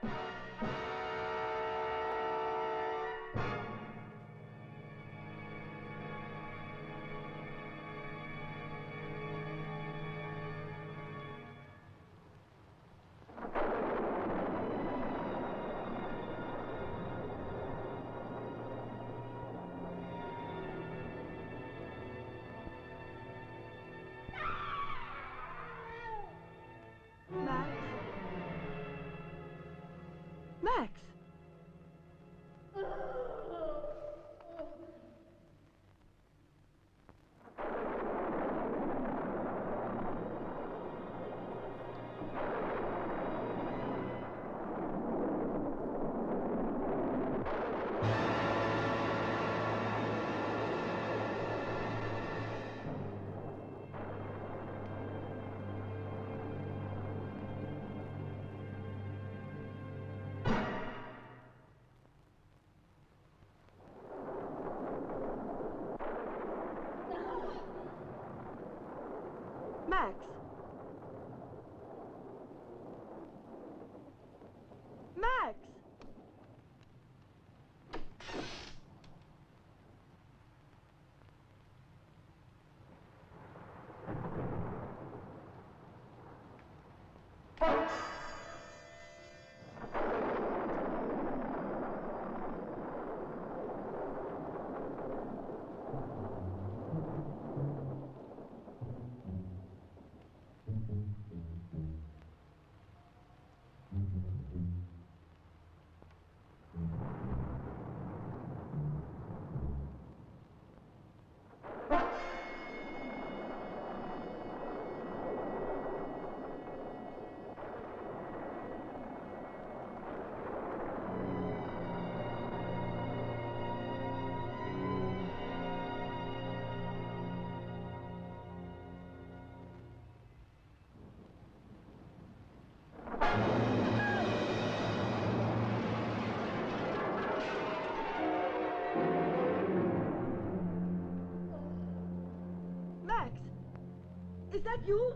Max! Max! Max! Max! Is that you?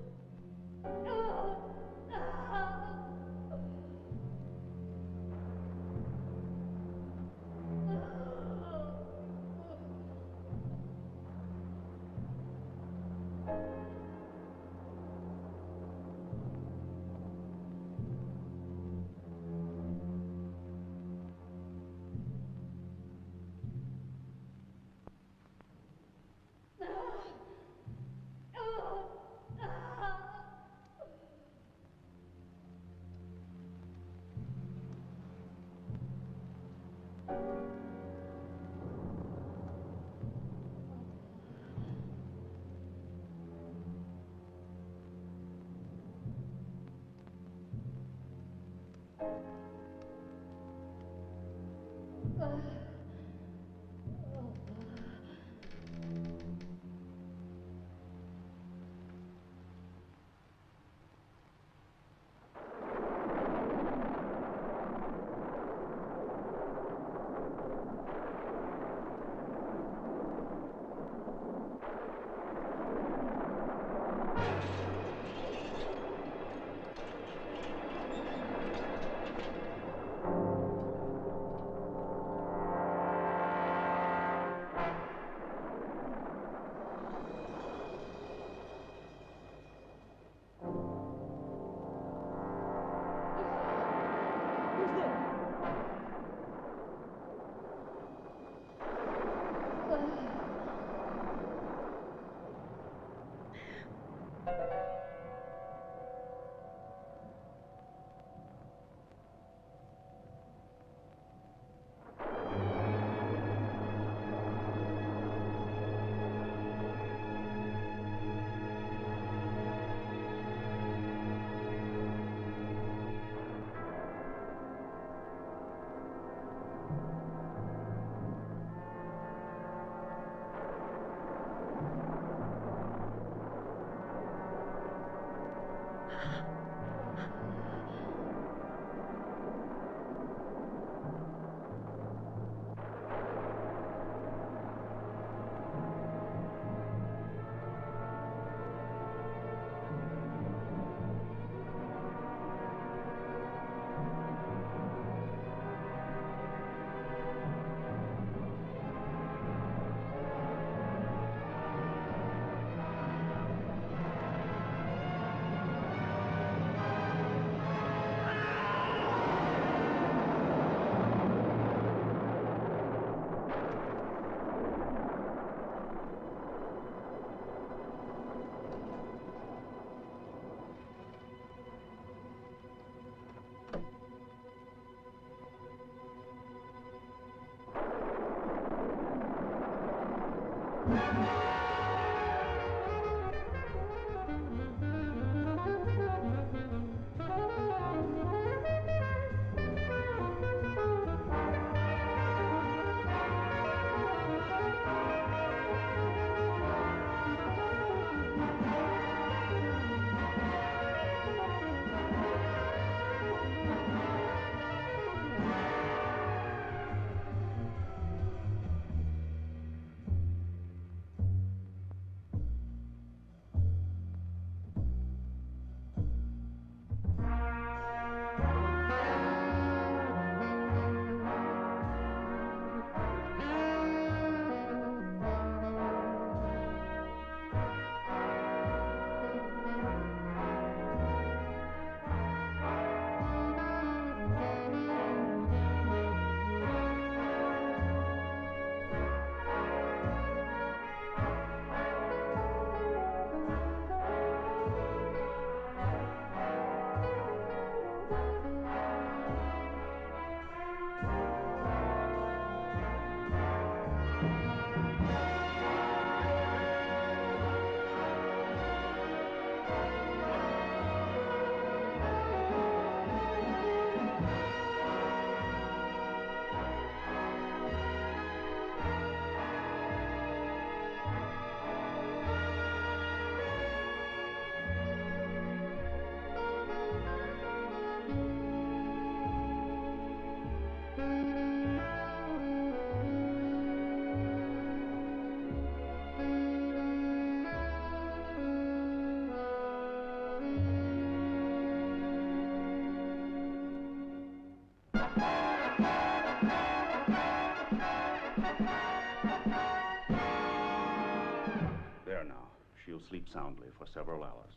sleep soundly for several hours.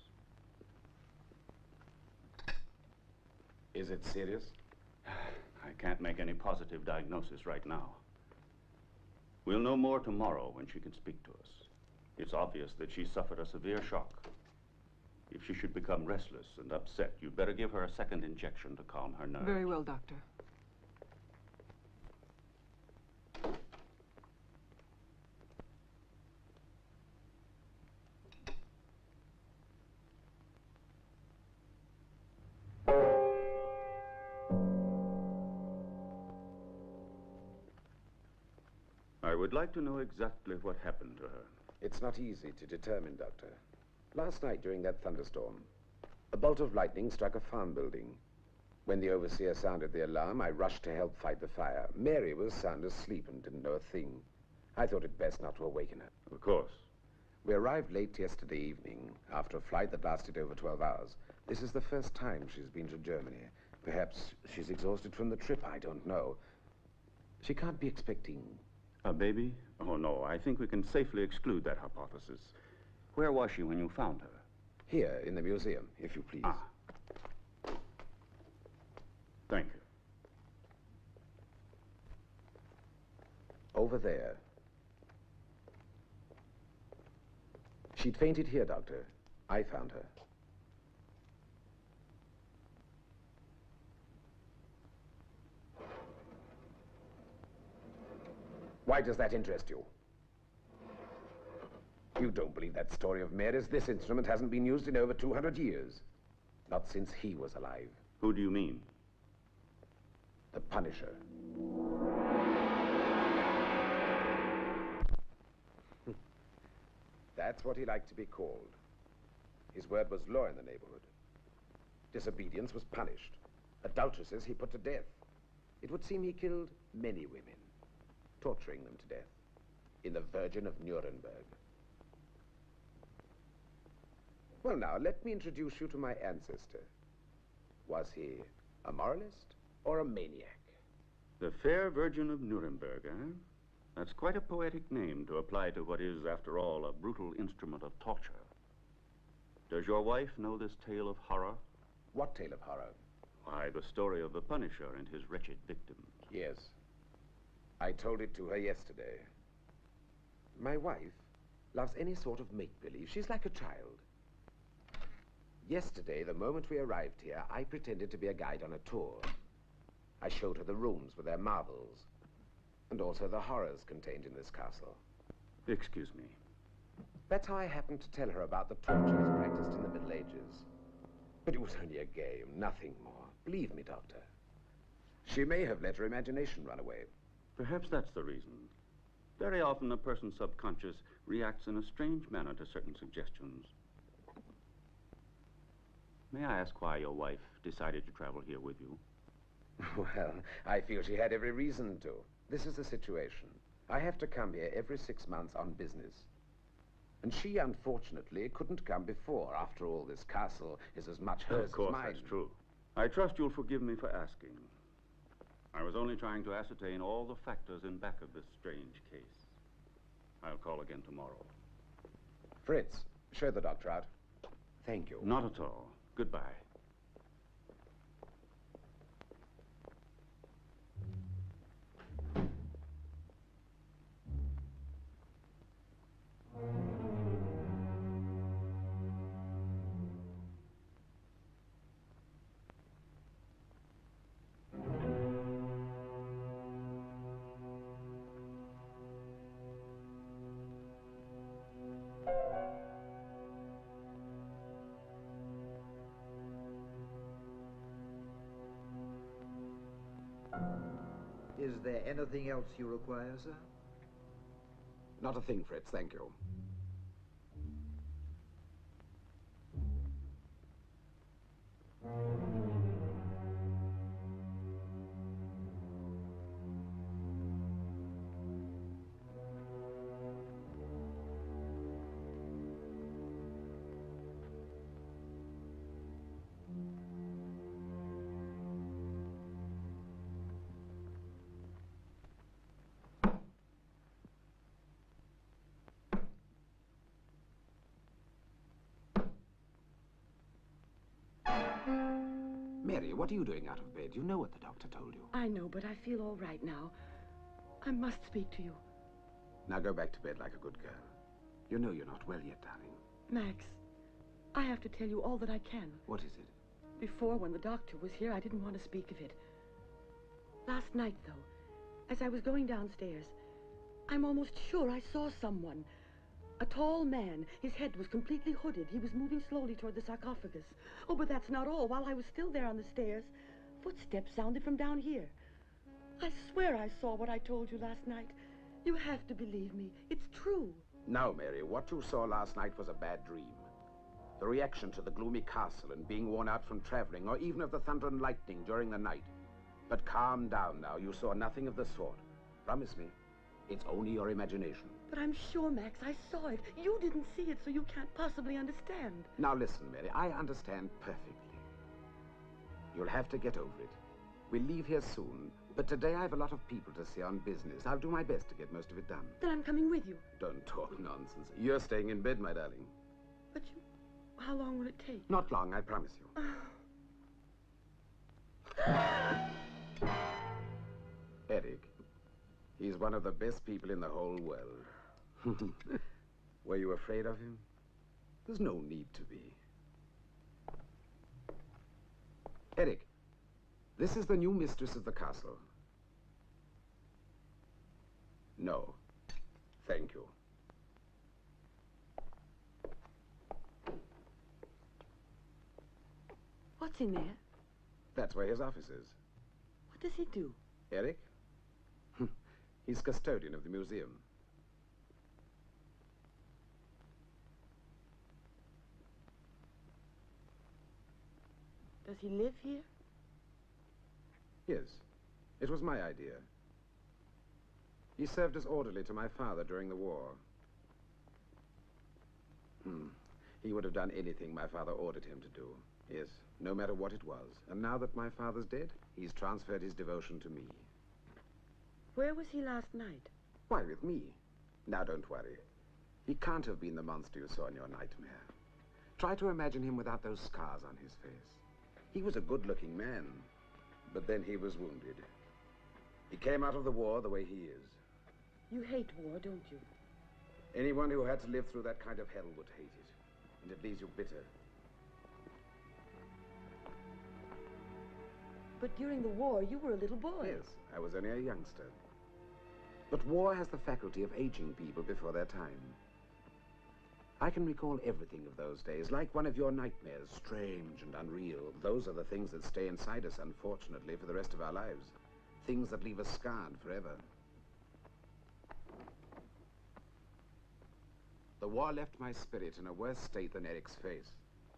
Is it serious? I can't make any positive diagnosis right now. We'll know more tomorrow when she can speak to us. It's obvious that she suffered a severe shock. If she should become restless and upset, you'd better give her a second injection to calm her nerves. Very well, Doctor. I would like to know exactly what happened to her. It's not easy to determine, Doctor. Last night during that thunderstorm, a bolt of lightning struck a farm building. When the overseer sounded the alarm, I rushed to help fight the fire. Mary was sound asleep and didn't know a thing. I thought it best not to awaken her. Of course. We arrived late yesterday evening, after a flight that lasted over 12 hours. This is the first time she's been to Germany. Perhaps she's exhausted from the trip, I don't know. She can't be expecting... A baby? Oh, no, I think we can safely exclude that hypothesis. Where was she when you found her? Here, in the museum, if you please. Ah. Thank you. Over there. She'd fainted here, Doctor. I found her. Why does that interest you? You don't believe that story of Mary's? This instrument hasn't been used in over 200 years. Not since he was alive. Who do you mean? The Punisher. That's what he liked to be called. His word was law in the neighborhood. Disobedience was punished. Adulteresses he put to death. It would seem he killed many women, torturing them to death in the Virgin of Nuremberg. Well, now, let me introduce you to my ancestor. Was he a moralist or a maniac? The Fair Virgin of Nuremberg, eh? That's quite a poetic name to apply to what is, after all, a brutal instrument of torture. Does your wife know this tale of horror? What tale of horror? Why, the story of the Punisher and his wretched victims. Yes. I told it to her yesterday. My wife loves any sort of make-believe. She's like a child. Yesterday, the moment we arrived here, I pretended to be a guide on a tour. I showed her the rooms with their marvels, and also the horrors contained in this castle. Excuse me. That's how I happened to tell her about the tortures practiced in the Middle Ages. But it was only a game, nothing more. Believe me, Doctor. She may have let her imagination run away. Perhaps that's the reason. Very often a person's subconscious reacts in a strange manner to certain suggestions. May I ask why your wife decided to travel here with you? Well, I feel she had every reason to. This is the situation. I have to come here every 6 months on business. And she, unfortunately, couldn't come before. After all, this castle is as much hers Of course, as mine. that's true. I trust you'll forgive me for asking. I was only trying to ascertain all the factors in back of this strange case. I'll call again tomorrow. Fritz, show the doctor out. Thank you. Not at all. Goodbye. Is there anything else you require, sir? Not a thing, Fritz, thank you. Mary, what are you doing out of bed? You know what the doctor told you. I know, but I feel all right now. I must speak to you. Now go back to bed like a good girl. You know you're not well yet, darling. Max, I have to tell you all that I can. What is it? Before, when the doctor was here, I didn't want to speak of it. Last night, though, as I was going downstairs, I'm almost sure I saw someone. A tall man. His head was completely hooded. He was moving slowly toward the sarcophagus. Oh, but that's not all. While I was still there on the stairs, footsteps sounded from down here. I swear I saw what I told you last night. You have to believe me. It's true. No, Mary, what you saw last night was a bad dream. The reaction to the gloomy castle and being worn out from traveling, or even of the thunder and lightning during the night. But calm down now. You saw nothing of the sort. Promise me. It's only your imagination. But I'm sure, Max, I saw it. You didn't see it, so you can't possibly understand. Now listen, Mary, I understand perfectly. You'll have to get over it. We'll leave here soon, but today I have a lot of people to see on business. I'll do my best to get most of it done. Then I'm coming with you. Don't talk nonsense. You're staying in bed, my darling. But you... How long will it take? Not long, I promise you. Eric, he's one of the best people in the whole world. Were you afraid of him? There's no need to be. Eric, this is the new mistress of the castle. No. Thank you. What's in there? That's where his office is. What does he do? Eric? He's custodian of the museum. Does he live here? Yes. It was my idea. He served as orderly to my father during the war. He would have done anything my father ordered him to do. Yes, no matter what it was. And now that my father's dead, he's transferred his devotion to me. Where was he last night? Why, with me? Now, don't worry. He can't have been the monster you saw in your nightmare. Try to imagine him without those scars on his face. He was a good-looking man, but then he was wounded. He came out of the war the way he is. You hate war, don't you? Anyone who had to live through that kind of hell would hate it, and it leaves you bitter. But during the war, you were a little boy. Yes, I was only a youngster. But war has the faculty of aging people before their time. I can recall everything of those days, like one of your nightmares, strange and unreal. Those are the things that stay inside us, unfortunately, for the rest of our lives. Things that leave us scarred forever. The war left my spirit in a worse state than Eric's face.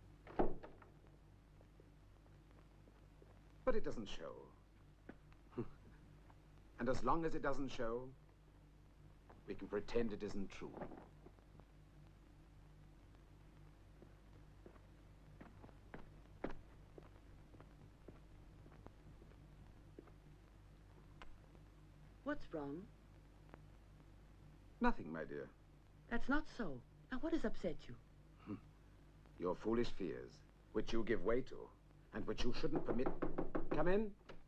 But it doesn't show. And as long as it doesn't show, we can pretend it isn't true. What's wrong? Nothing, my dear. That's not so. Now, what has upset you? Your foolish fears, which you give way to, and which you shouldn't permit... Come in.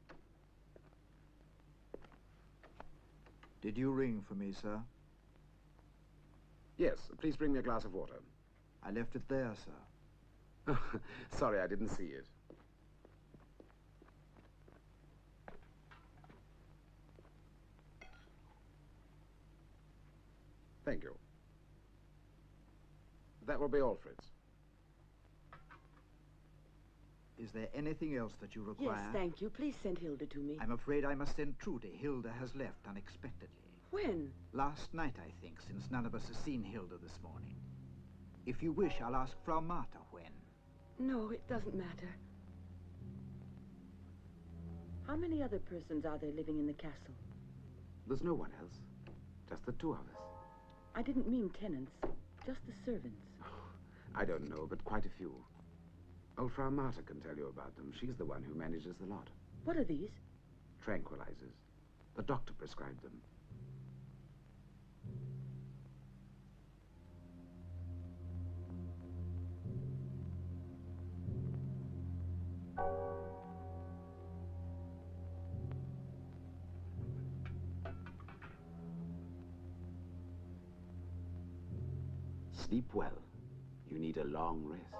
Did you ring for me, sir? Yes, please bring me a glass of water. I left it there, sir. Sorry, I didn't see it. Thank you. That will be all, Fritz. Is there anything else that you require? Yes, thank you. Please send Hilda to me. I'm afraid I must send Trudy. Hilda has left unexpectedly. When? Last night, I think, since none of us has seen Hilda this morning. If you wish, I'll ask Frau Martha when. No, it doesn't matter. How many other persons are there living in the castle? There's no one else. Just the two of us. I didn't mean tenants, just the servants. I don't know, but quite a few. Old Frau Martha can tell you about them. She's the one who manages the lot. What are these? Tranquilizers. The doctor prescribed them. Sleep well. You need a long rest.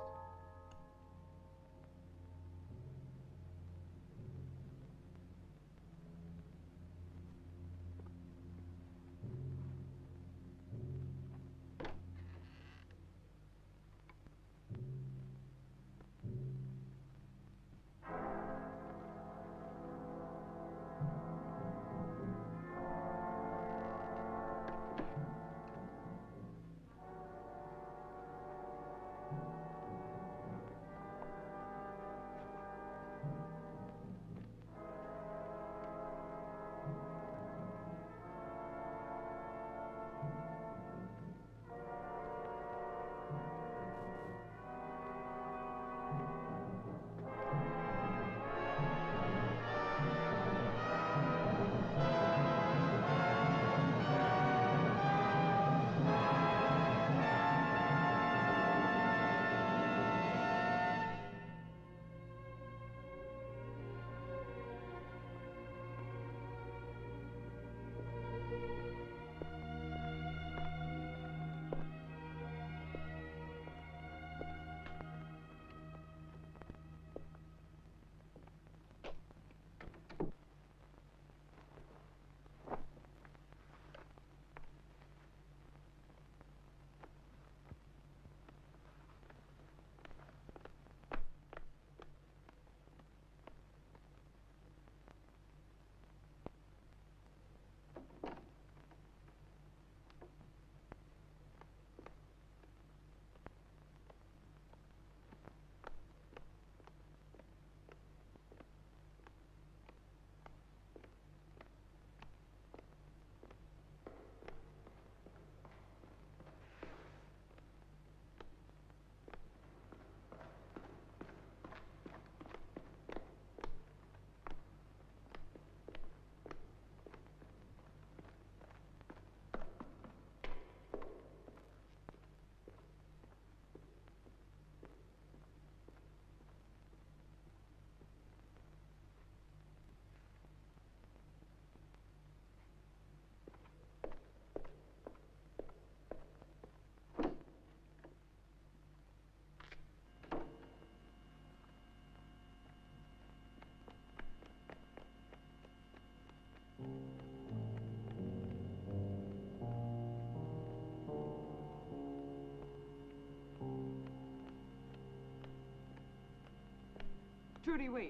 Trudy, wait.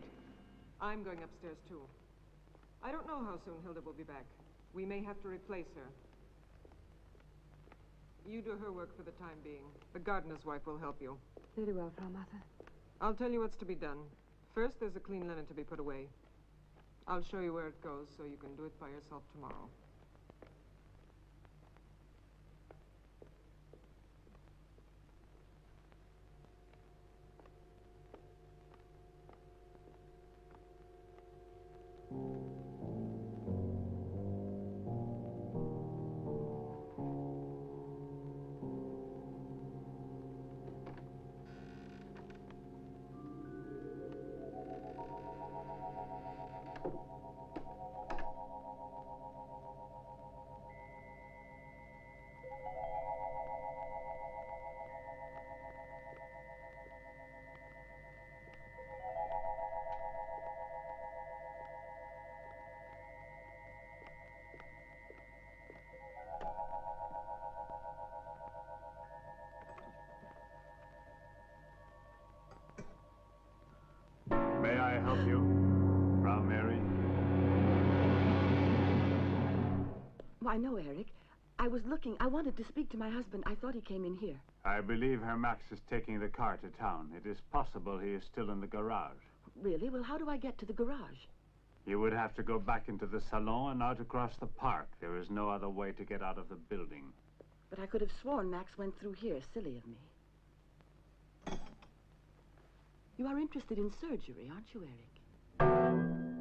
I'm going upstairs, too. I don't know how soon Hilda will be back. We may have to replace her. You do her work for the time being. The gardener's wife will help you. Very well, Frau Martha. I'll tell you what's to be done. First, there's a clean linen to be put away. I'll show you where it goes so you can do it by yourself tomorrow. May I help you, Frau Mary? Why, no, Eric. I was looking. I wanted to speak to my husband. I thought he came in here. I believe Herr Max is taking the car to town. It is possible he is still in the garage. Really? Well, how do I get to the garage? You would have to go back into the salon and out across the park. There is no other way to get out of the building. But I could have sworn Max went through here. Silly of me. You are interested in surgery, aren't you, Eric?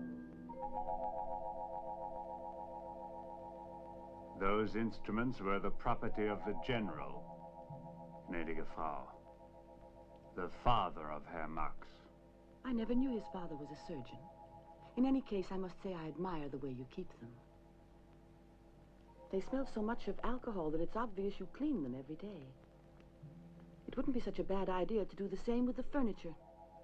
Those instruments were the property of the general, gnädige Frau, the father of Herr Max. I never knew his father was a surgeon. In any case, I must say I admire the way you keep them. They smell so much of alcohol that it's obvious you clean them every day. It wouldn't be such a bad idea to do the same with the furniture.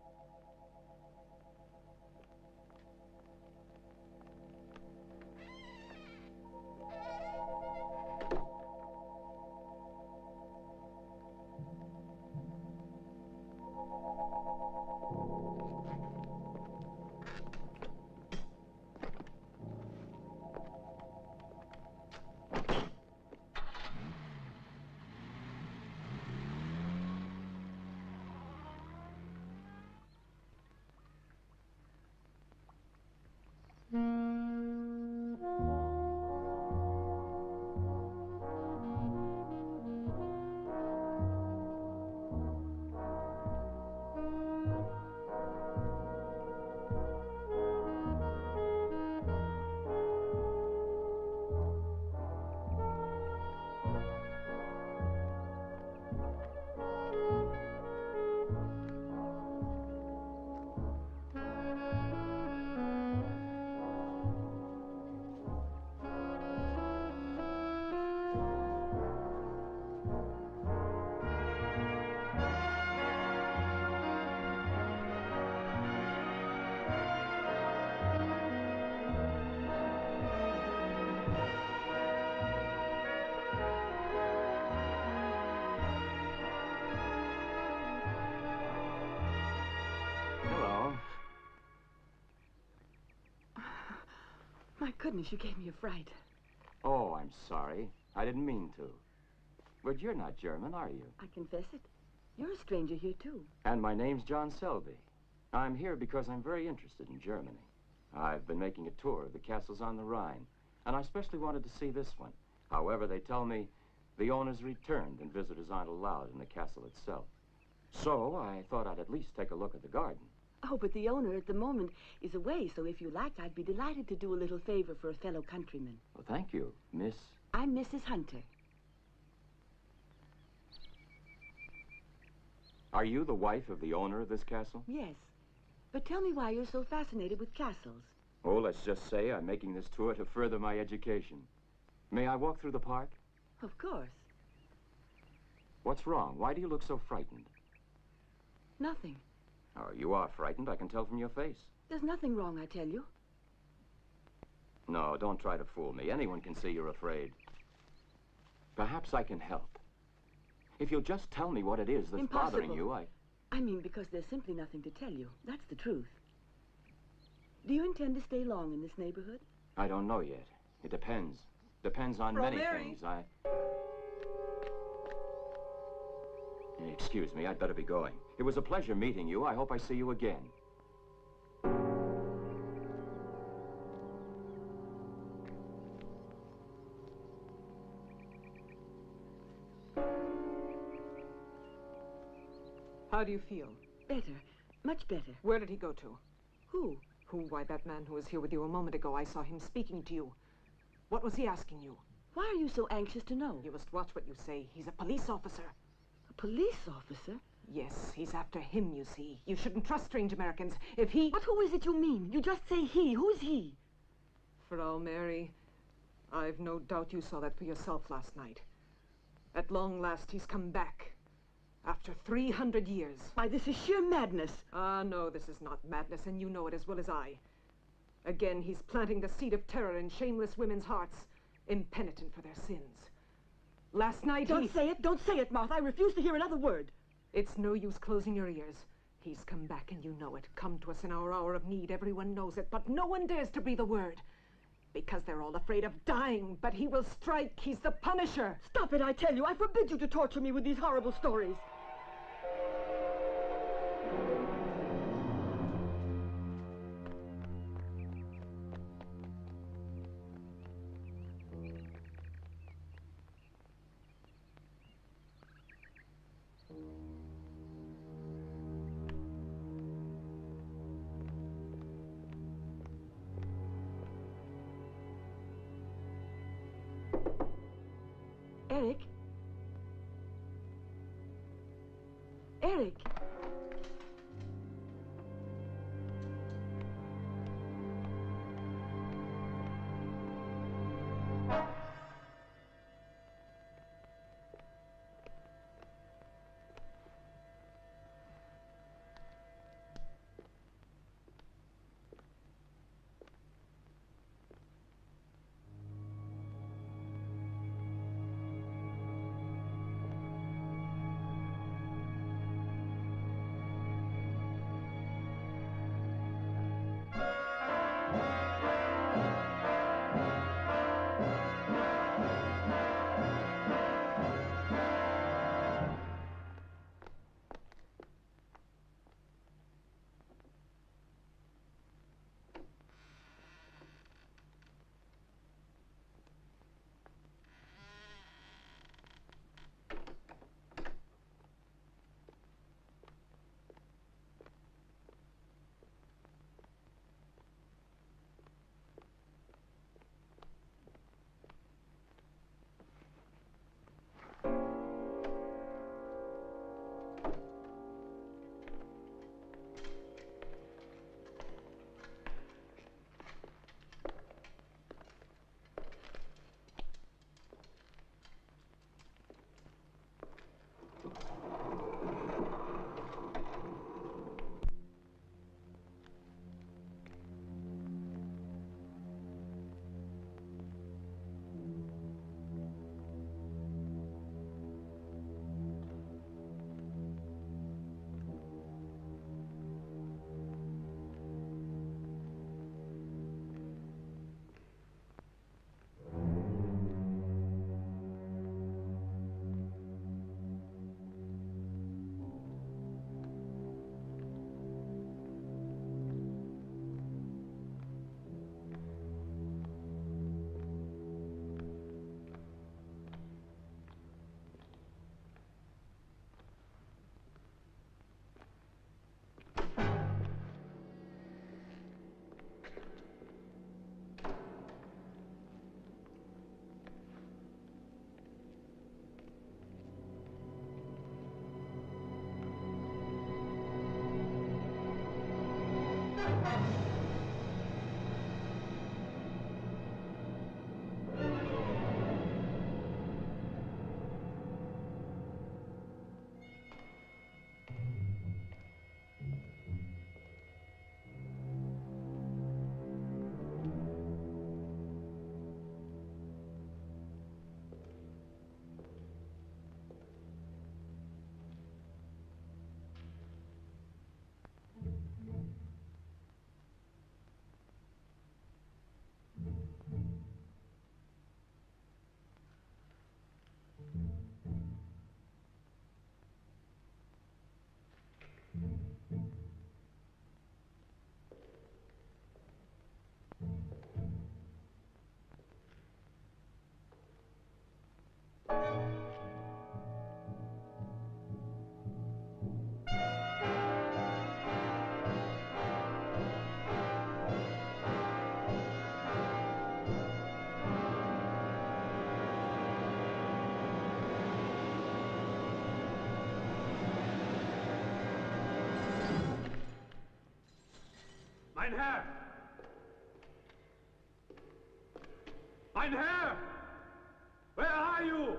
Hello. My goodness, you gave me a fright. Oh, I'm sorry. I didn't mean to. But you're not German, are you? I confess it. You're a stranger here, too. And my name's John Selby. I'm here because I'm very interested in Germany. I've been making a tour of the castles on the Rhine, and I especially wanted to see this one. However, they tell me the owner's returned and visitors aren't allowed in the castle itself. So I thought I'd at least take a look at the garden. Oh, but the owner at the moment is away, so if you like, I'd be delighted to do a little favor for a fellow countryman. Well, thank you, Miss... I'm Mrs. Hunter. Are you the wife of the owner of this castle? Yes. But tell me why you're so fascinated with castles. Oh, let's just say I'm making this tour to further my education. May I walk through the park? Of course. What's wrong? Why do you look so frightened? Nothing. Oh, you are frightened. I can tell from your face. There's nothing wrong, I tell you. No, don't try to fool me. Anyone can see you're afraid. Perhaps I can help. If you'll just tell me what it is that's bothering you, I mean, because there's simply nothing to tell you. That's the truth. Do you intend to stay long in this neighborhood? I don't know yet. It depends. Depends on many things. Excuse me, I'd better be going. It was a pleasure meeting you. I hope I see you again. How do you feel? Better. Much better. Where did he go to? Who? Who? Why, that man who was here with you a moment ago. I saw him speaking to you. What was he asking you? Why are you so anxious to know? You must watch what you say. He's a police officer. A police officer? Yes, he's after him, you see. You shouldn't trust strange Americans. If he... But who is it you mean? You just say he. Who's he? Frau Mary, I've no doubt you saw that for yourself last night. At long last, he's come back. After 300 years. Why, this is sheer madness. Ah, no, this is not madness, and you know it as well as I. Again, he's planting the seed of terror in shameless women's hearts, impenitent for their sins. Last night Don't say it! Don't say it, Martha! I refuse to hear another word! It's no use closing your ears. He's come back and you know it. Come to us in our hour of need. Everyone knows it, but no one dares to breathe a word. Because they're all afraid of dying, but he will strike. He's the Punisher. Stop it, I tell you. I forbid you to torture me with these horrible stories. Eric? Eric? Mein Herr! Mein Herr! Where are you?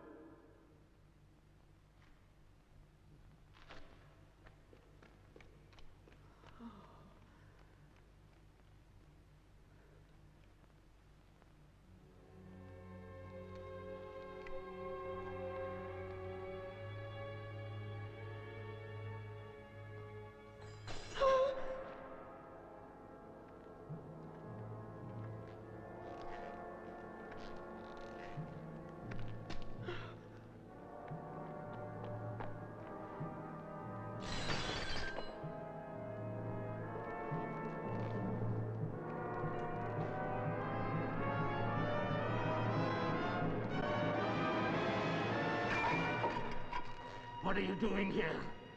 What are you doing here?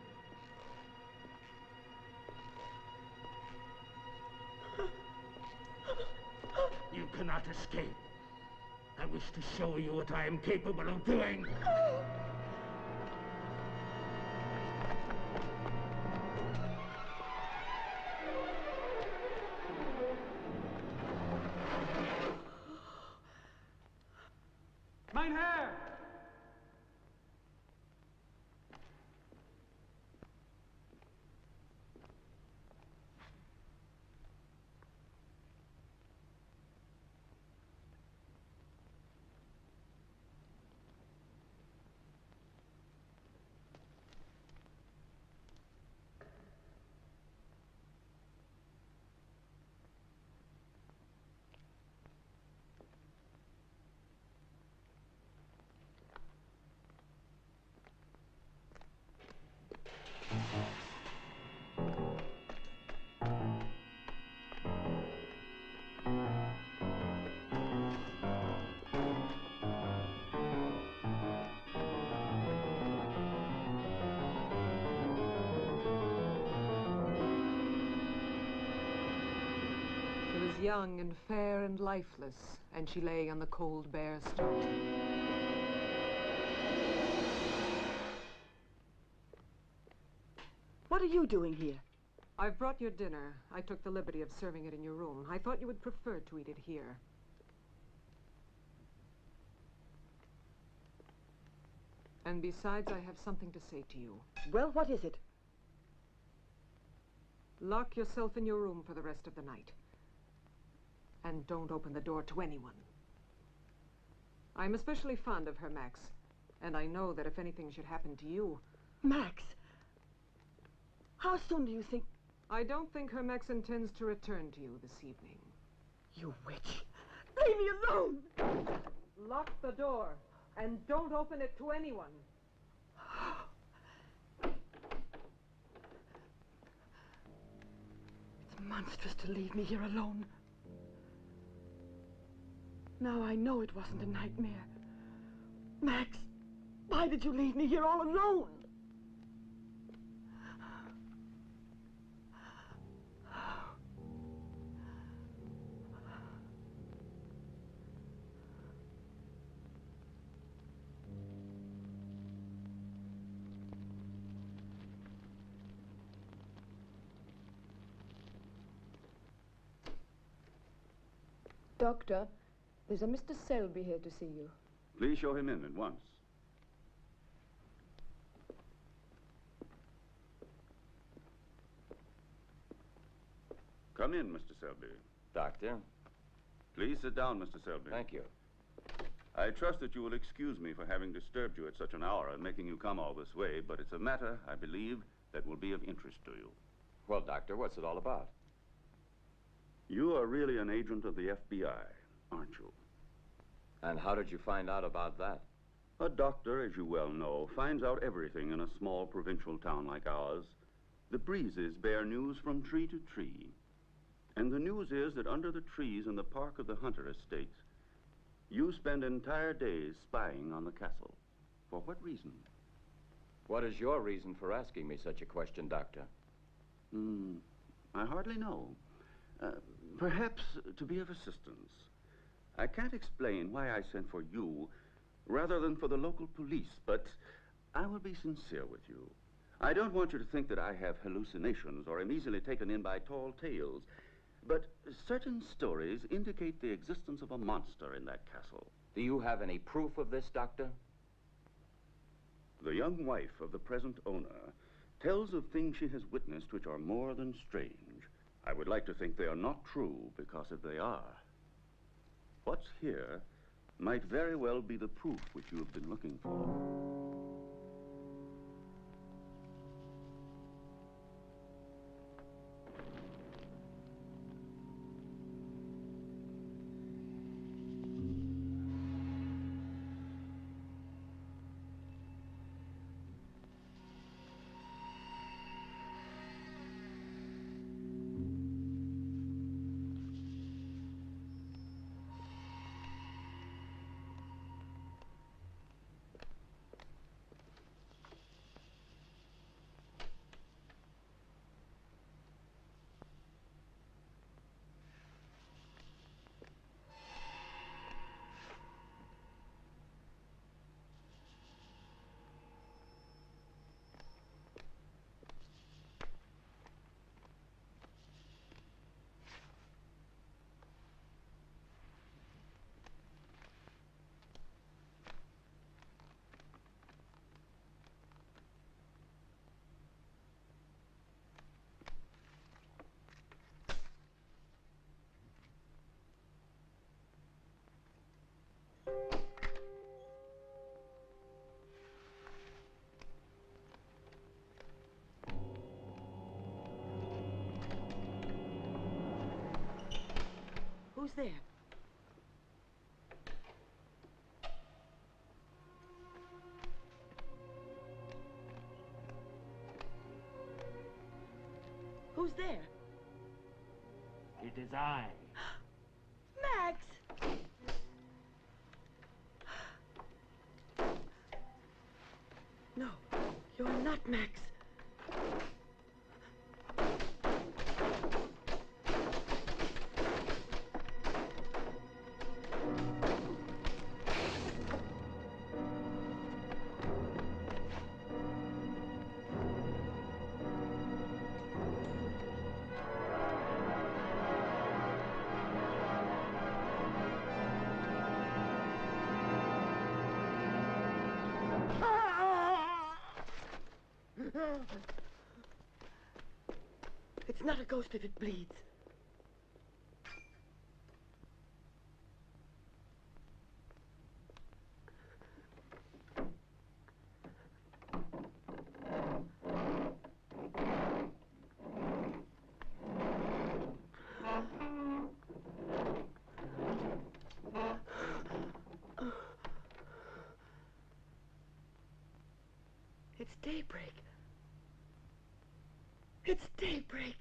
You cannot escape. I wish to show you what I am capable of doing. Mein Herr! She was young and fair and lifeless, and she lay on the cold, bare stone. What are you doing here? I've brought your dinner. I took the liberty of serving it in your room. I thought you would prefer to eat it here. And besides, I have something to say to you. Well, what is it? Lock yourself in your room for the rest of the night. And don't open the door to anyone. I'm especially fond of her, Max. And I know that if anything should happen to you... Max! How soon do you think... I don't think Her Max intends to return to you this evening. You witch! Leave me alone! Lock the door, and don't open it to anyone. It's monstrous to leave me here alone. Now I know it wasn't a nightmare. Max, why did you leave me here all alone? Doctor, there's a Mr. Selby here to see you. Please show him in at once. Come in, Mr. Selby. Doctor? Please sit down, Mr. Selby. Thank you. I trust that you will excuse me for having disturbed you at such an hour and making you come all this way, but it's a matter, I believe, that will be of interest to you. Well, Doctor, what's it all about? You are really an agent of the FBI, aren't you? And how did you find out about that? A doctor, as you well know, finds out everything in a small provincial town like ours. The breezes bear news from tree to tree. And the news is that under the trees in the park of the Hunter Estates, you spend entire days spying on the castle. For what reason? What is your reason for asking me such a question, Doctor? I hardly know. Perhaps to be of assistance. I can't explain why I sent for you rather than for the local police, but I will be sincere with you. I don't want you to think that I have hallucinations or am easily taken in by tall tales, but certain stories indicate the existence of a monster in that castle. Do you have any proof of this, Doctor? The young wife of the present owner tells of things she has witnessed which are more than strange. I would like to think they are not true, because if they are, what's here might very well be the proof which you have been looking for. Who's there? Who's there? It is I. Max! No, you're not Max. It's not a ghost if it bleeds. It's daybreak. It's daybreak.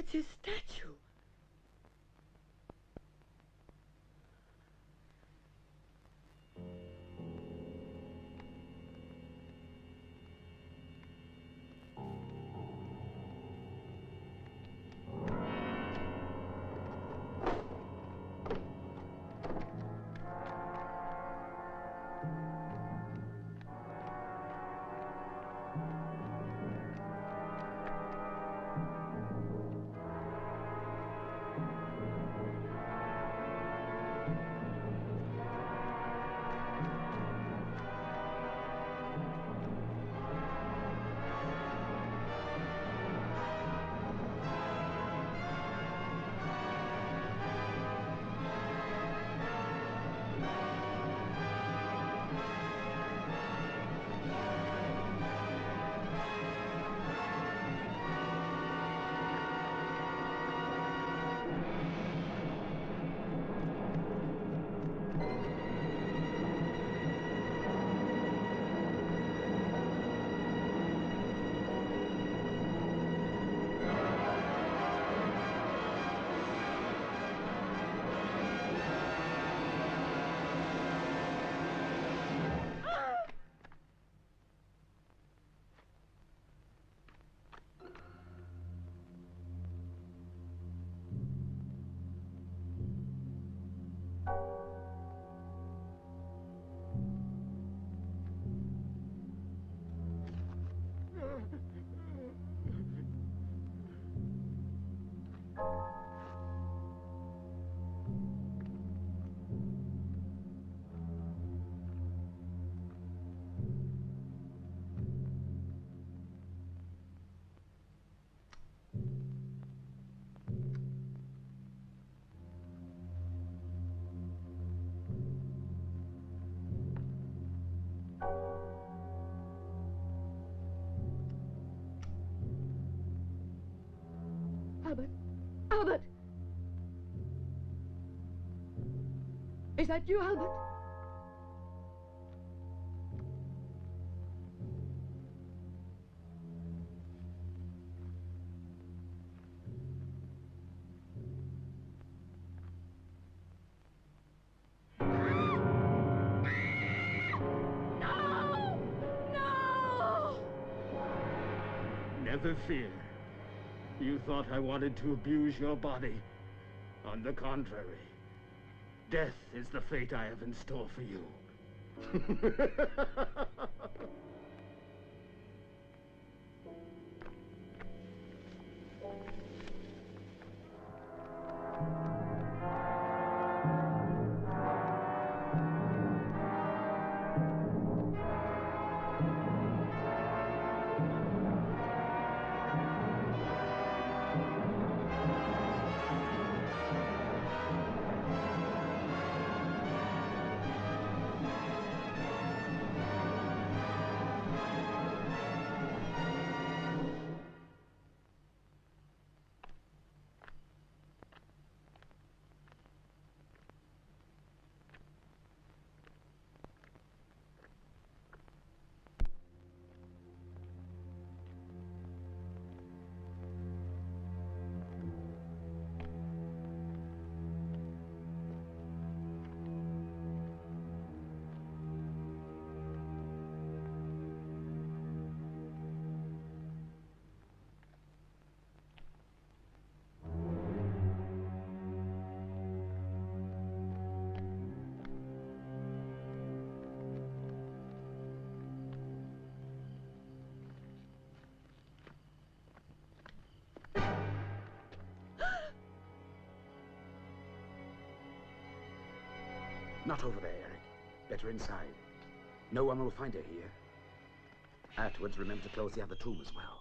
It's his statue. Albert! Albert! Is that you, Albert? Never fear. You thought I wanted to abuse your body. On the contrary, death is the fate I have in store for you. Not over there, Eric. Better inside. No one will find her here. Afterwards, remember to close the other tomb as well.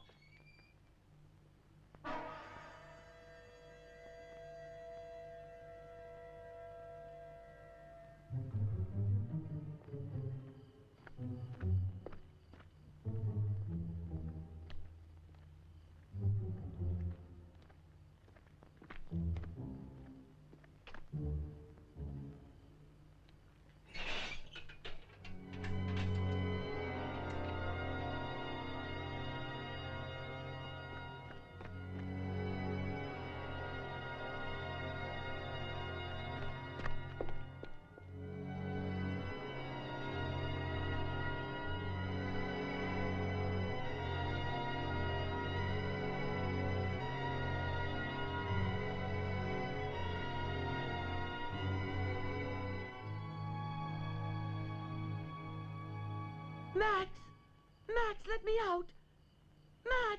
Max! Max, let me out! Max!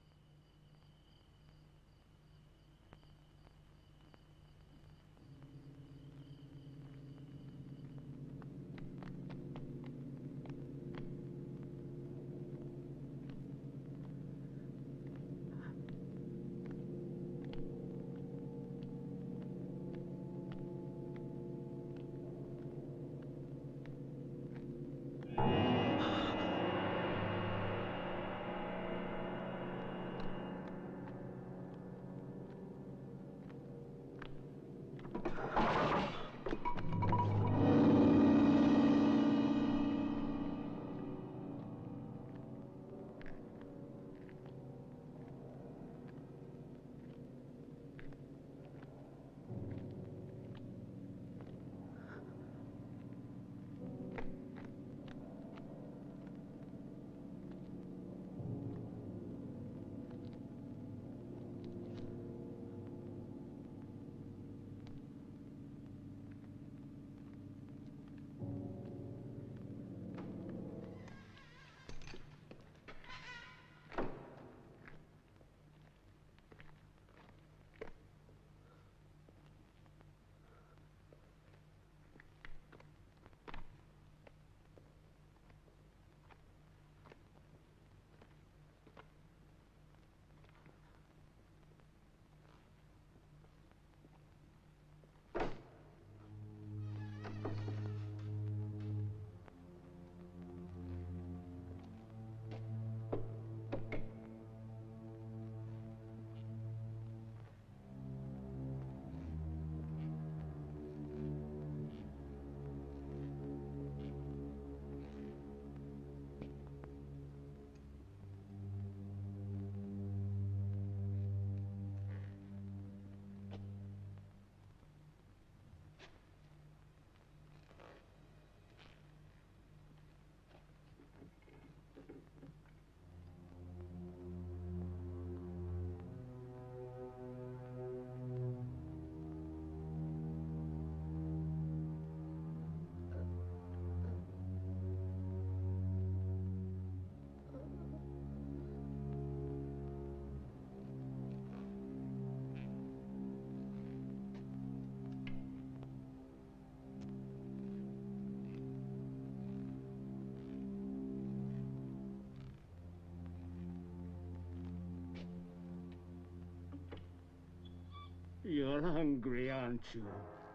You're hungry, aren't you?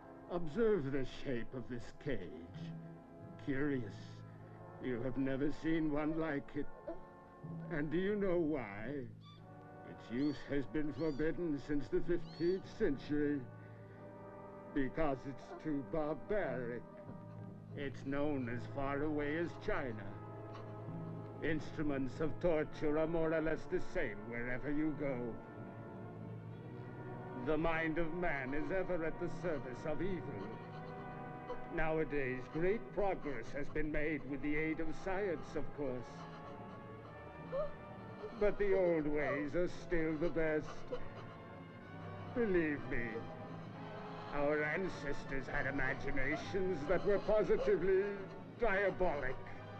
Observe the shape of this cage. Curious. You have never seen one like it. And do you know why? Its use has been forbidden since the 15th century. Because it's too barbaric. It's known as far away as China. Instruments of torture are more or less the same wherever you go. The mind of man is ever at the service of evil. Nowadays, great progress has been made with the aid of science, of course. But the old ways are still the best. Believe me, our ancestors had imaginations that were positively diabolic.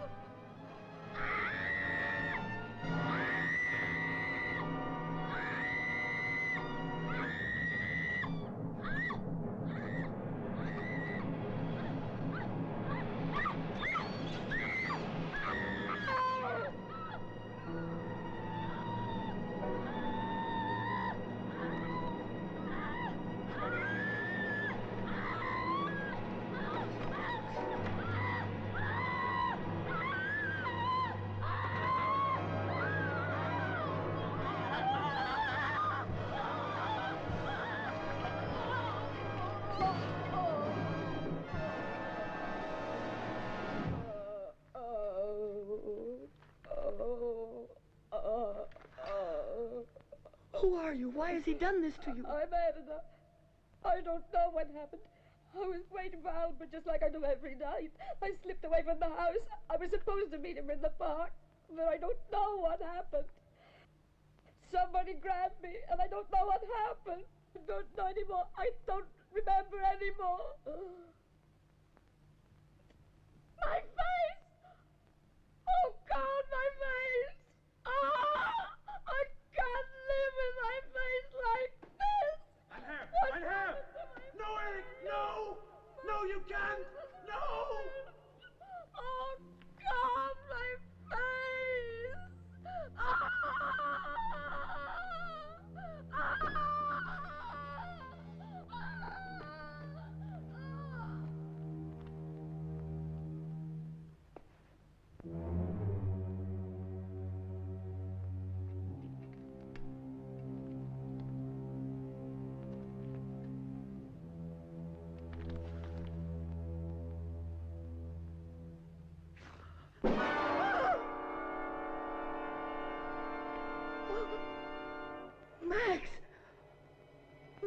Who are you? Why has he done this to you? I'm Edna. I don't know what happened. I was waiting for Albert just like I do every night. I slipped away from the house. I was supposed to meet him in the park, but I don't know what happened. Somebody grabbed me, and I don't know what happened. I don't know anymore. I don't remember anymore. My face!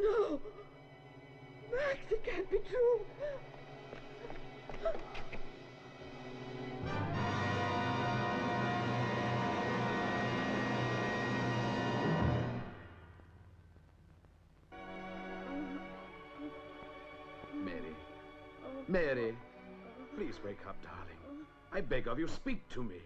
No! Max, it can't be true! Mary. Mary. Please wake up, darling. I beg of you, speak to me.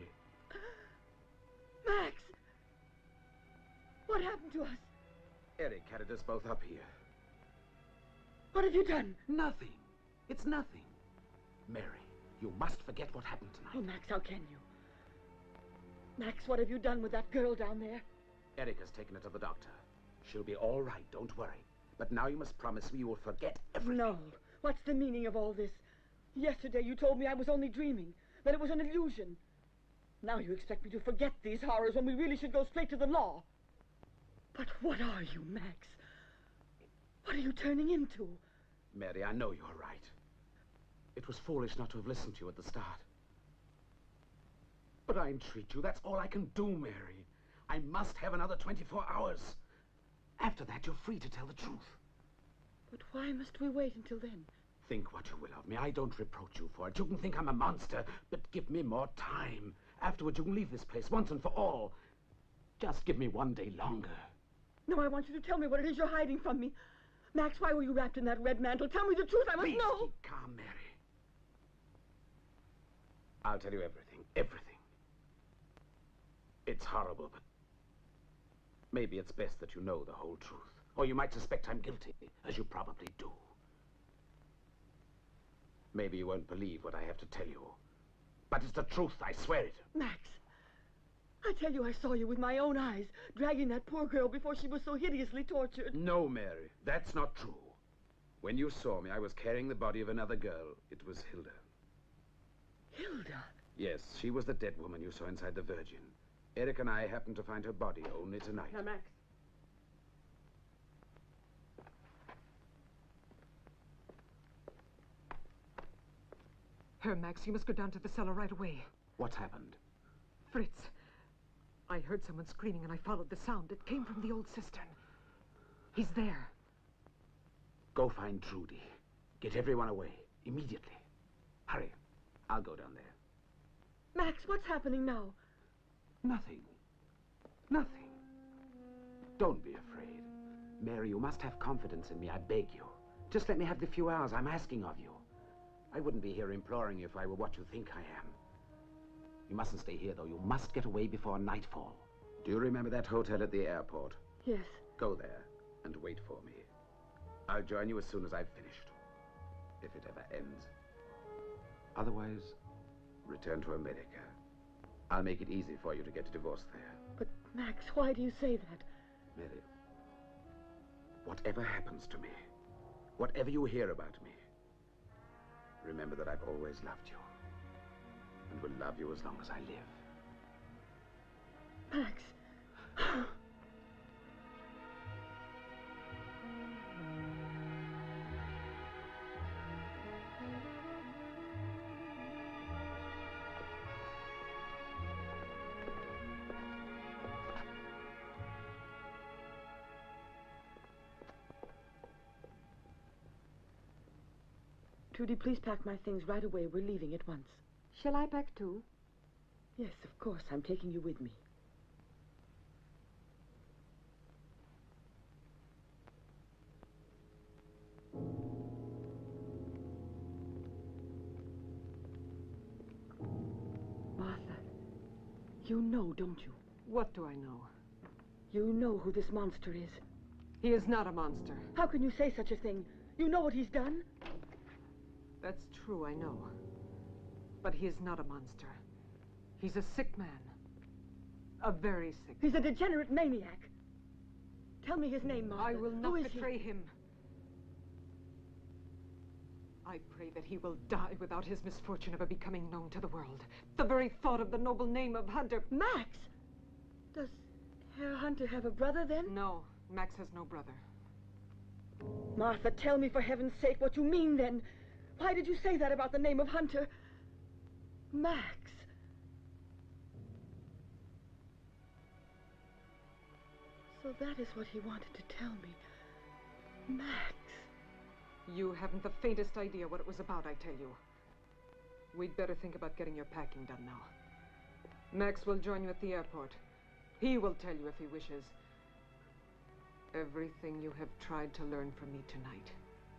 Max! What happened to us? Eric carried us both up here. What have you done? Nothing. It's nothing. Mary, you must forget what happened tonight. Oh, Max, how can you? Max, what have you done with that girl down there? Eric has taken her to the doctor. She'll be all right, don't worry. But now you must promise me you will forget everything. No. What's the meaning of all this? Yesterday you told me I was only dreaming, that it was an illusion. Now you expect me to forget these horrors when we really should go straight to the law. But what are you, Max? What are you turning into? Mary, I know you're right. It was foolish not to have listened to you at the start. But I entreat you, that's all I can do, Mary. I must have another 24 hours. After that, you're free to tell the truth. But why must we wait until then? Think what you will of me. I don't reproach you for it. You can think I'm a monster, but give me more time. Afterwards, you can leave this place once and for all. Just give me one day longer. No, I want you to tell me what it is you're hiding from me. Max, why were you wrapped in that red mantle? Tell me the truth. I must Please know. keep calm, Mary. I'll tell you everything. Everything. It's horrible, but maybe it's best that you know the whole truth. Or you might suspect I'm guilty, as you probably do. Maybe you won't believe what I have to tell you. But it's the truth, I swear it. Max, I tell you I saw you with my own eyes, dragging that poor girl before she was so hideously tortured. No, Mary, that's not true. When you saw me, I was carrying the body of another girl. It was Hilda. Hilda? Yes, she was the dead woman you saw inside the Virgin. Eric and I happened to find her body only tonight. Now, Max. Herr Max, you must go down to the cellar right away. What's happened? Fritz, I heard someone screaming and I followed the sound. It came from the old cistern. He's there. Go find Trudy. Get everyone away, immediately. Hurry. I'll go down there. Max, what's happening now? Nothing. Nothing. Don't be afraid. Mary, you must have confidence in me, I beg you. Just let me have the few hours I'm asking of you. I wouldn't be here imploring you if I were what you think I am. You mustn't stay here, though. You must get away before nightfall. Do you remember that hotel at the airport? Yes. Go there and wait for me. I'll join you as soon as I've finished. If it ever ends. Otherwise, return to America. I'll make it easy for you to get a divorce there. But, Max, why do you say that? Mary, whatever happens to me, whatever you hear about me, remember that I've always loved you, and will love you as long as I live. Max. Trudy, please pack my things right away. We're leaving at once. Shall I pack too? Yes, of course. I'm taking you with me. Martha, you know, don't you? What do I know? You know who this monster is. He is not a monster. How can you say such a thing? You know what he's done? That's true, I know. But he is not a monster. He's a sick man. A very sick He's a degenerate maniac. Tell me his name, Martha. I will not Who is betray him. I pray that he will die without his misfortune ever becoming known to the world. The very thought of the noble name of Hunter... Max! Does Herr Hunter have a brother, then? No, Max has no brother. Martha, tell me for heaven's sake what you mean, then. Why did you say that about the name of Hunter? Max. So that is what he wanted to tell me. Max. You haven't the faintest idea what it was about, I tell you. We'd better think about getting your packing done now. Max will join you at the airport. He will tell you if he wishes. Everything you have tried to learn from me tonight.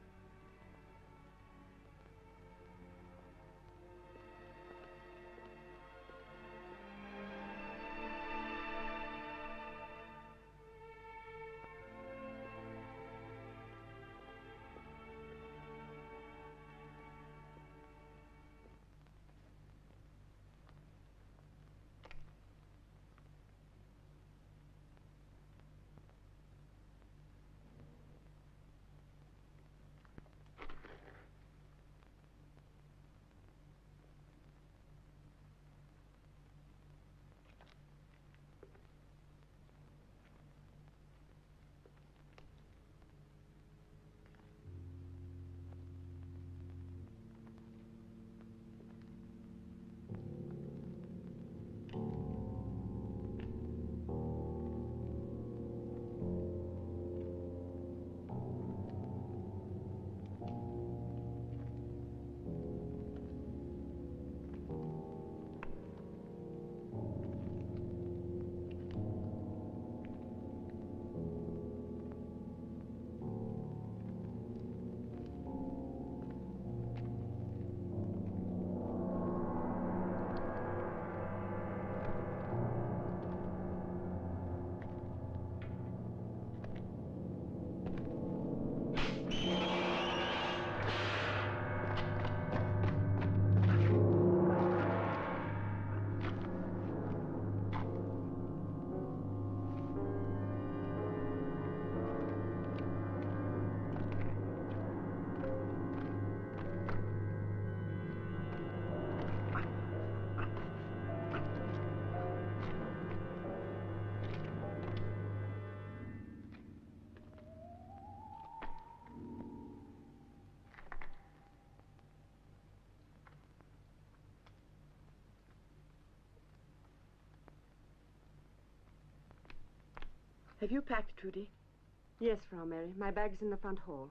Have you packed, Trudy? Yes, Frau Mary. My bag's in the front hall.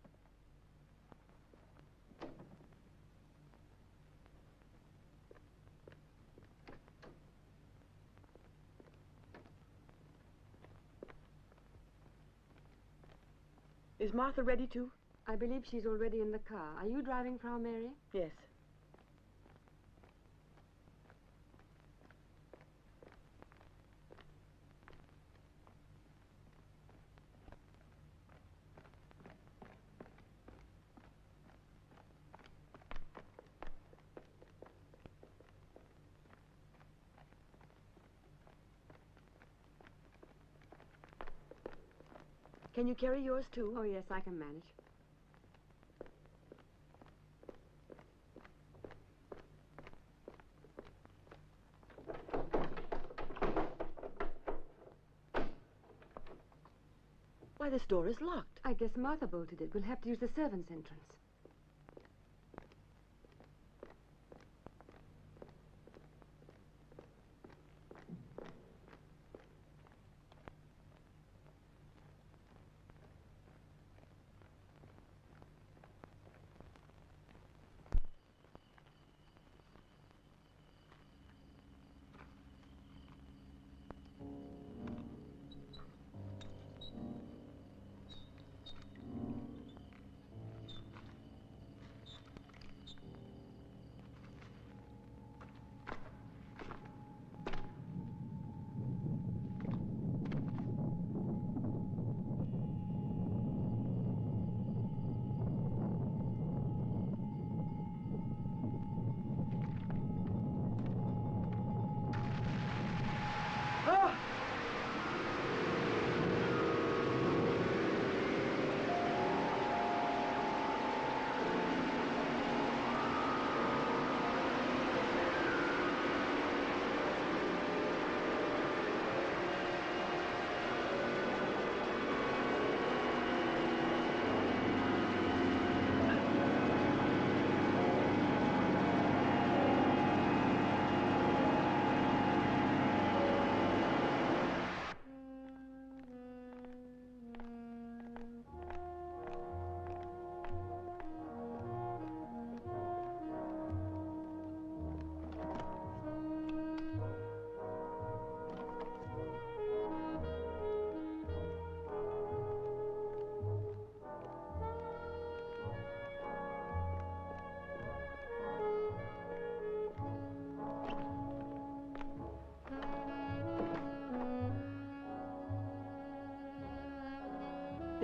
Is Martha ready to? I believe she's already in the car. Are you driving, Frau Mary? Yes. Can you carry yours, too? Oh, yes, I can manage. Why, this door is locked. I guess Martha bolted it. We'll have to use the servants' entrance.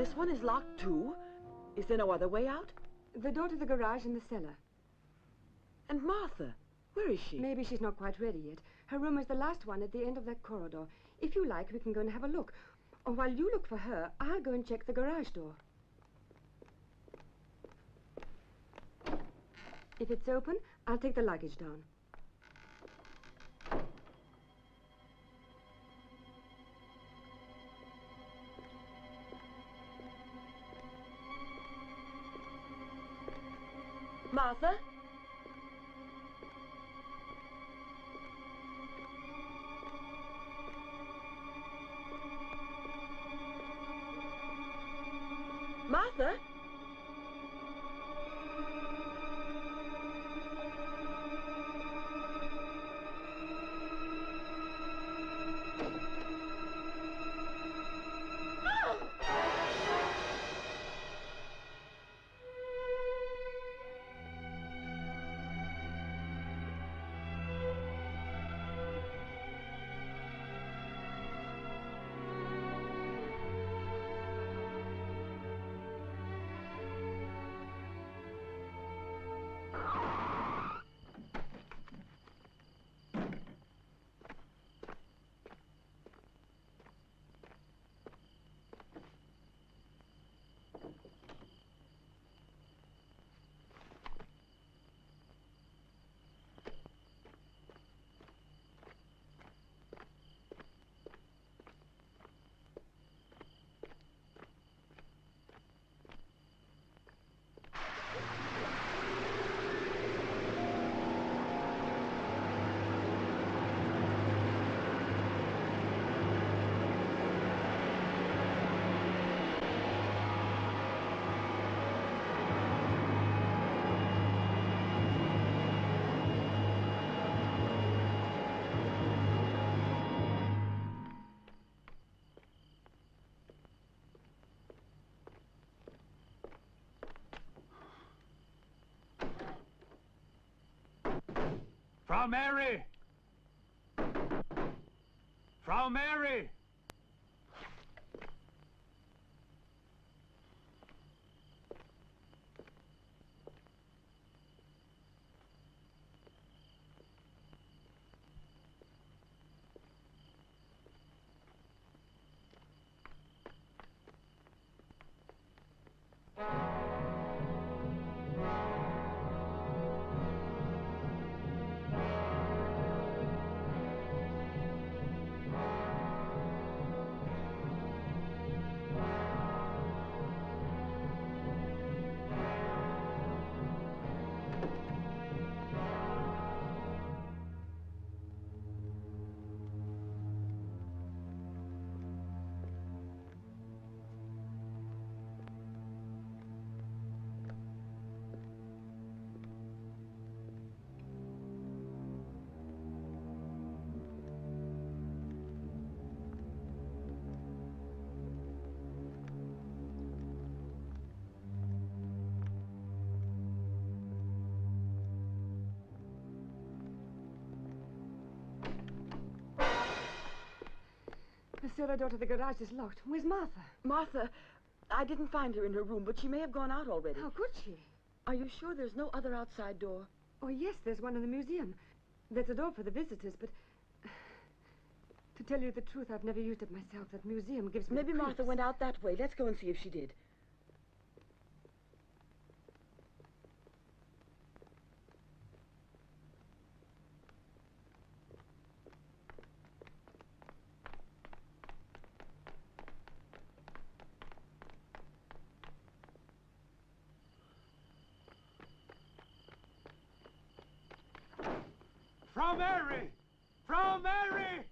This one is locked too? Is there no other way out? The door to the garage and the cellar. And Martha? Where is she? Maybe she's not quite ready yet. Her room is the last one at the end of that corridor. If you like, we can go and have a look. Or while you look for her, I'll go and check the garage door. If it's open, I'll take the luggage down. Martha? Martha? Frau Mary! Frau Mary! The cellar door to the garage is locked. Where's Martha? Martha, I didn't find her in her room, but she may have gone out already. How could she? Are you sure there's no other outside door? Oh, yes, there's one in the museum. That's a door for the visitors, but... To tell you the truth, I've never used it myself. That museum gives me Maybe the Martha creeps. went out that way. Let's go and see if she did. Frau Mary! Frau Mary!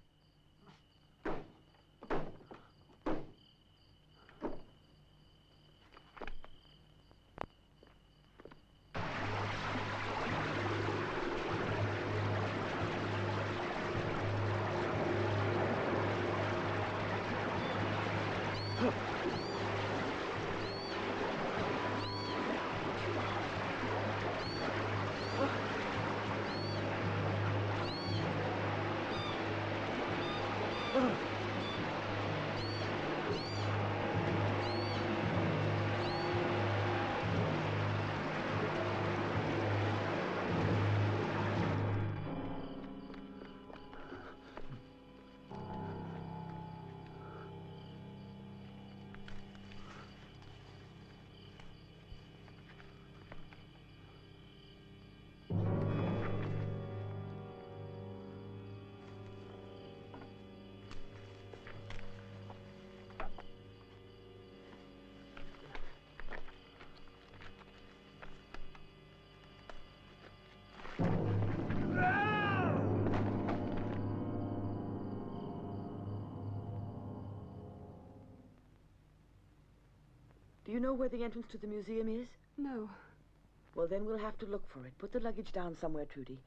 you know where the entrance to the museum is? No. Well, then we'll have to look for it. Put the luggage down somewhere, Trudy.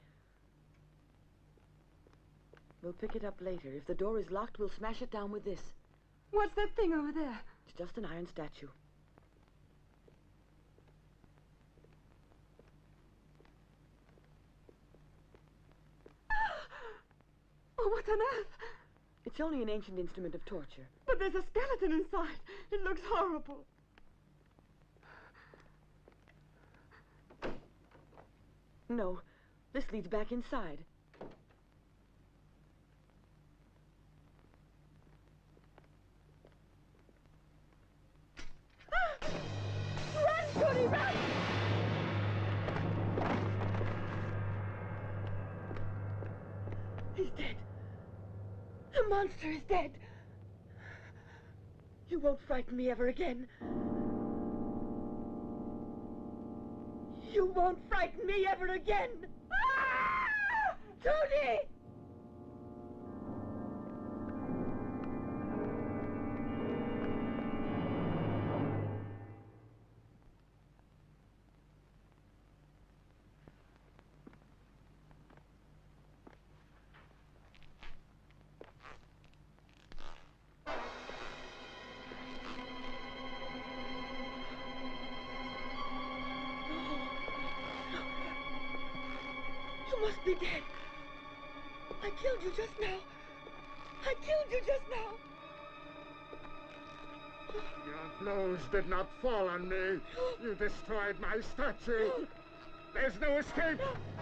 We'll pick it up later. If the door is locked, we'll smash it down with this. What's that thing over there? It's just an iron statue. Oh, what on earth? It's only an ancient instrument of torture. But there's a skeleton inside. It looks horrible. No, this leads back inside. Run, Judy, run! He's dead. The monster is dead. You won't frighten me ever again. You won't frighten me ever again! Ah! Judy! You must be dead. I killed you just now. I killed you just now. Your blows did not fall on me. You destroyed my statue. There's no escape.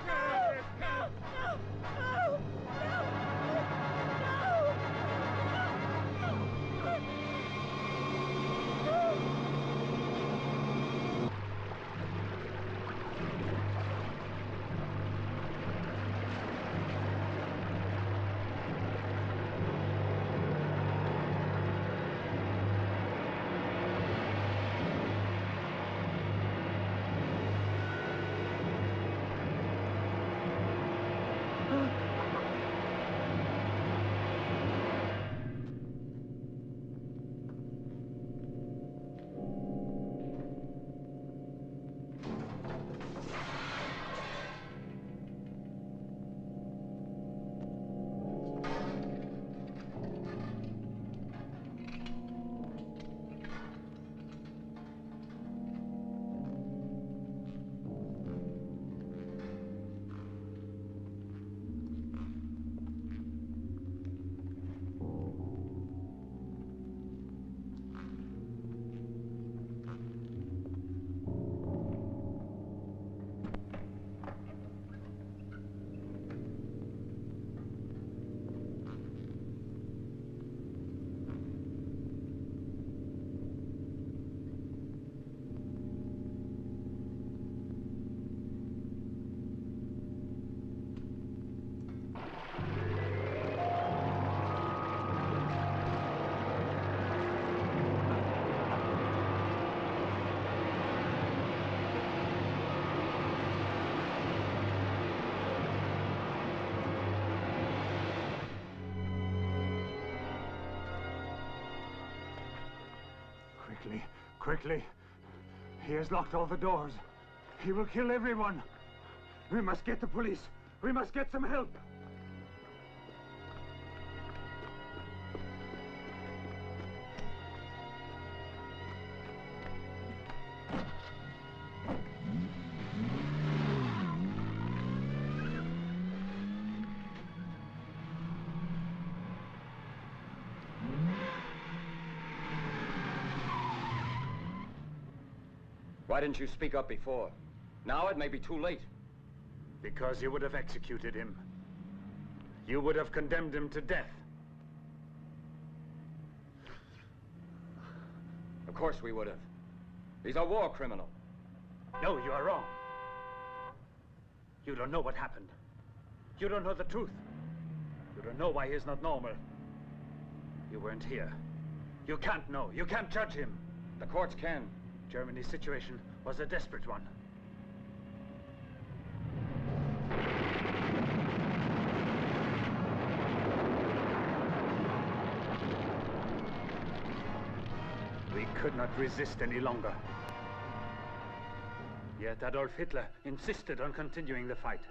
Quickly, quickly. He has locked all the doors. He will kill everyone. We must get the police. We must get some help. Why didn't you speak up before? Now it may be too late. Because you would have executed him. You would have condemned him to death. Of course we would have. He's a war criminal. No, you are wrong. You don't know what happened. You don't know the truth. You don't know why he's not normal. You weren't here. You can't know. You can't judge him. The courts can. Germany's situation was a desperate one. We could not resist any longer. Yet Adolf Hitler insisted on continuing the fight.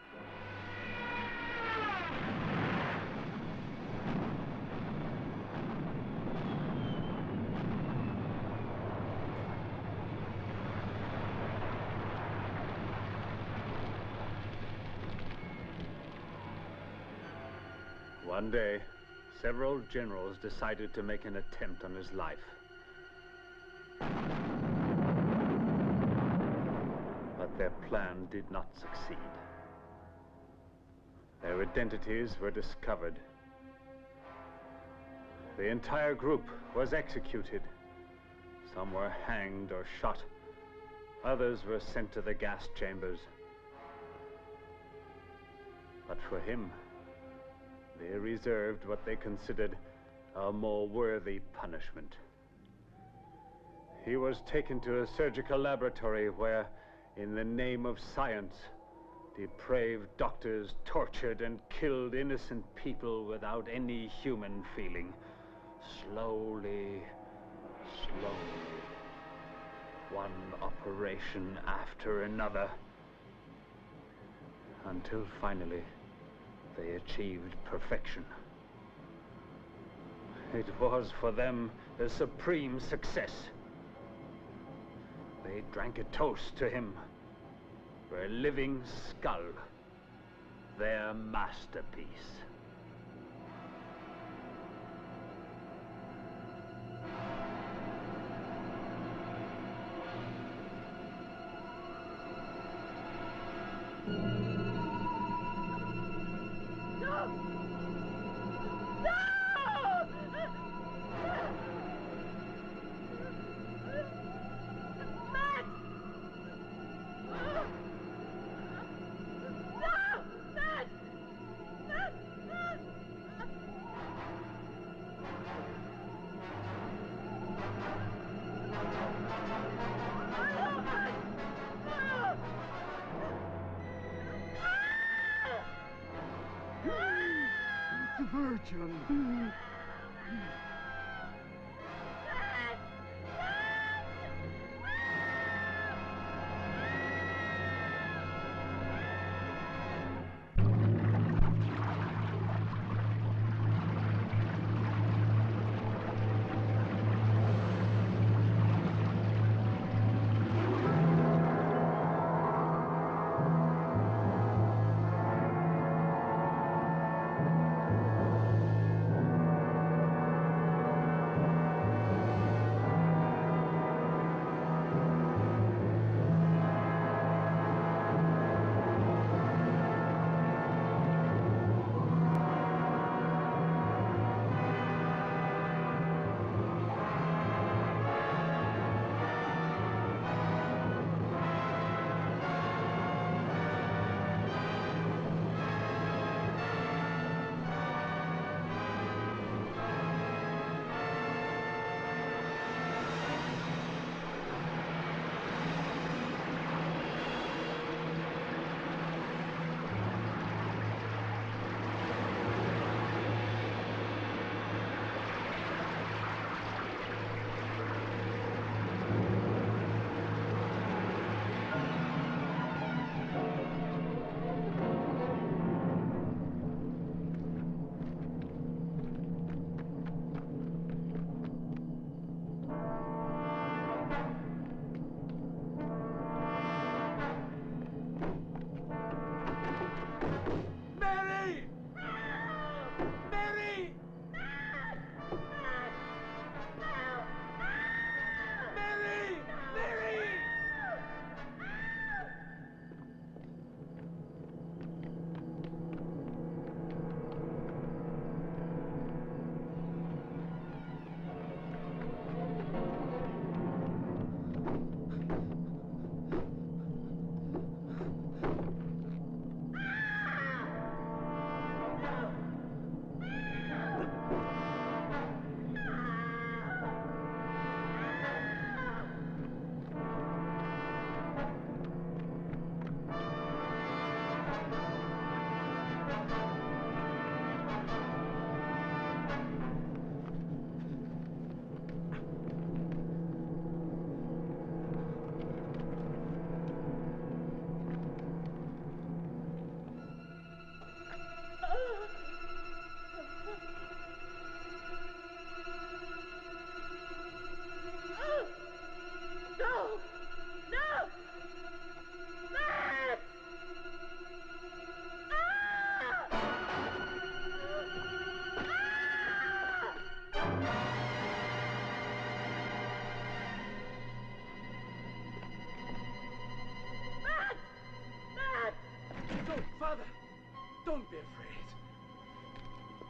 One day, several generals decided to make an attempt on his life. But their plan did not succeed. Their identities were discovered. The entire group was executed. Some were hanged or shot. Others were sent to the gas chambers. But for him, they reserved what they considered a more worthy punishment. He was taken to a surgical laboratory where, in the name of science, depraved doctors tortured and killed innocent people without any human feeling. Slowly, one operation after another, until finally they achieved perfection. It was for them a supreme success. They drank a toast to him for a living skull, their masterpiece. The Virgin.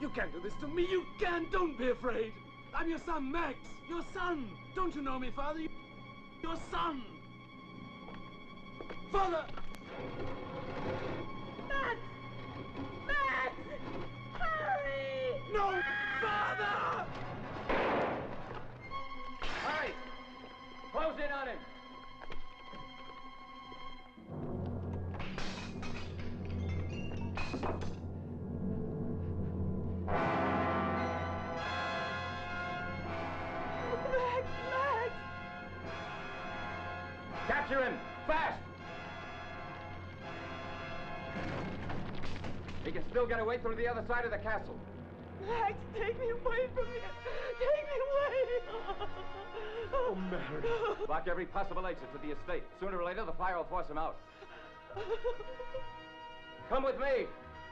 You can't do this to me. You can't. Don't be afraid. I'm your son, Max. Your son. Don't you know me, Father? Your son. Father! Max! Max! Hurry! No! Father! Hurry! Close in on him! Max! Max! Capture him! Fast! He can still get away through the other side of the castle. Max, take me away from here! Take me away! Oh, Mary. Block every possible exit to the estate. Sooner or later, the fire will force him out. Come with me!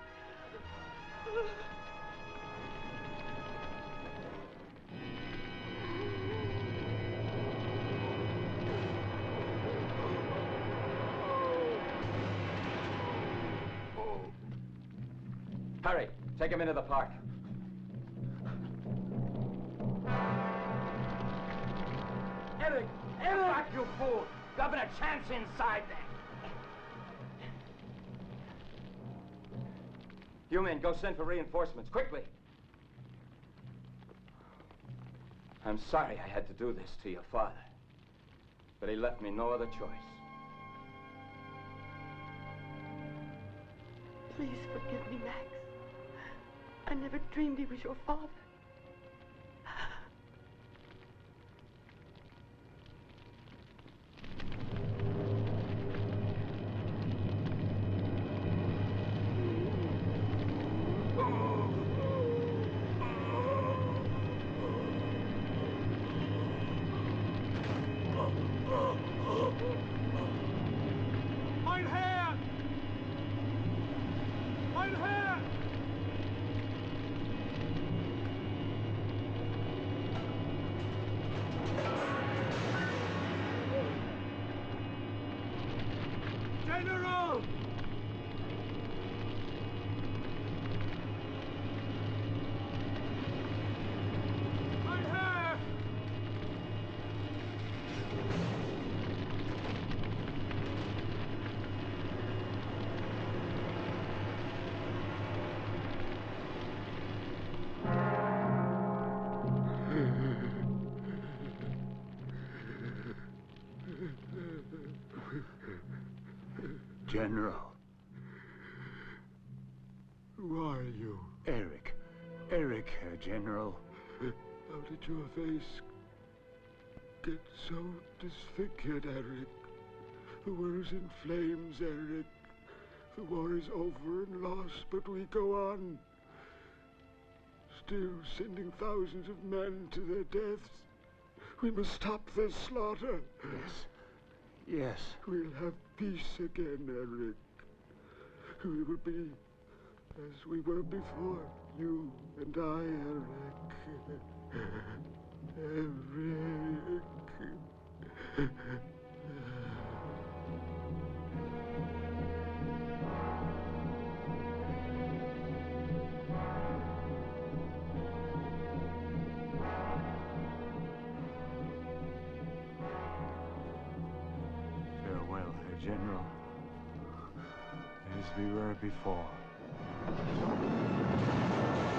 Hurry, take him into the park. Eric! Eric! Back, you fool! Governor Chance inside there! You men, go send for reinforcements, quickly! I'm sorry I had to do this to your father, but he left me no other choice. Please forgive me, Max. I never dreamed he was your father. Mein Herr! Mein Herr! General! Mein Herr! General. Who are you? Eric. Eric, General. How did your face get so disfigured, Eric? The world's in flames, Eric. The war is over and lost, but we go on. Still sending thousands of men to their deaths. We must stop this slaughter. Yes. Yes. We'll have peace again, Eric. We will be as we were before, you and I, Eric. Eric. Farewell, General. As we were before.